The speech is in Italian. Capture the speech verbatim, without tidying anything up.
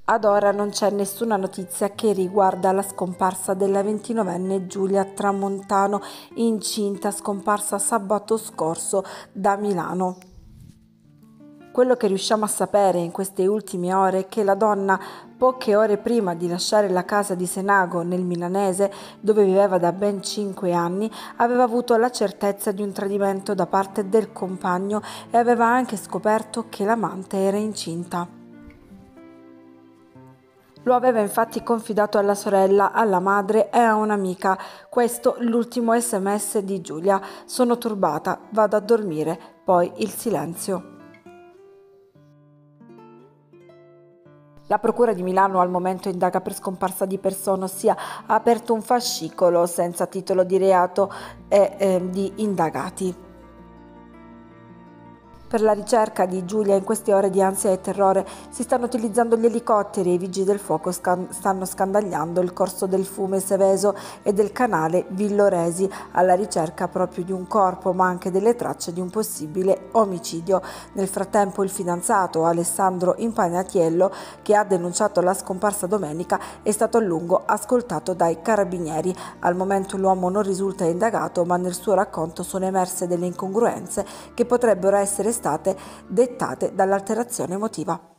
Ad ora non c'è nessuna notizia che riguarda la scomparsa della ventinovenne Giulia Tramontano, incinta, scomparsa sabato scorso da Milano. Quello che riusciamo a sapere in queste ultime ore è che la donna, poche ore prima di lasciare la casa di Senago nel Milanese, dove viveva da ben cinque anni, aveva avuto la certezza di un tradimento da parte del compagno e aveva anche scoperto che l'amante era incinta. Lo aveva infatti confidato alla sorella, alla madre e a un'amica. Questo l'ultimo sms di Giulia. Sono turbata, vado a dormire. Poi il silenzio. La Procura di Milano al momento indaga per scomparsa di persona, ossia ha aperto un fascicolo senza titolo di reato e eh, di indagati. Per la ricerca di Giulia in queste ore di ansia e terrore si stanno utilizzando gli elicotteri e i vigili del fuoco scan- stanno scandagliando il corso del Fiume Seveso e del canale Villoresi alla ricerca proprio di un corpo, ma anche delle tracce di un possibile omicidio. Nel frattempo il fidanzato Alessandro Impagnatiello, che ha denunciato la scomparsa domenica, è stato a lungo ascoltato dai carabinieri. Al momento l'uomo non risulta indagato, ma nel suo racconto sono emerse delle incongruenze che potrebbero essere state dettate dall'alterazione emotiva.